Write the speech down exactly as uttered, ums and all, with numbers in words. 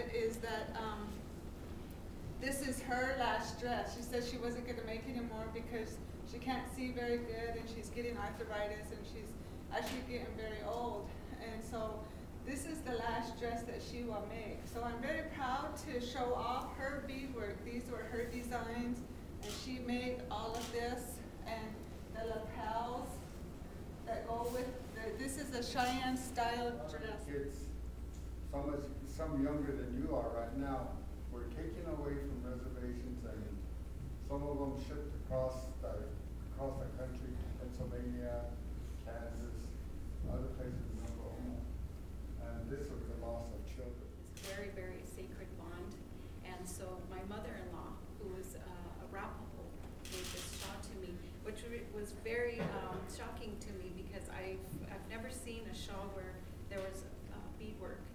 it is that um, this is her last dress. She said she wasn't going to make anymore because she can't see very good and she's getting arthritis and she's actually getting very old. And so this is the last dress that she will make. So I'm very proud to show off her beadwork. These were her designs, and she made all of this, and the lapels that go with the, this is a Cheyenne style dress. Kids, some, is, some younger than you are right now, we're taking away from reservations, and some of them shipped across the, across the country, Pennsylvania, Kansas, other places in Oklahoma. And this was the loss of children. It's a very, very sacred bond. And so my mother-in-law, who was uh, a Arapaho, gave this shawl to me, which was very um, shocking to me because I've, I've never seen a shawl where there was uh, beadwork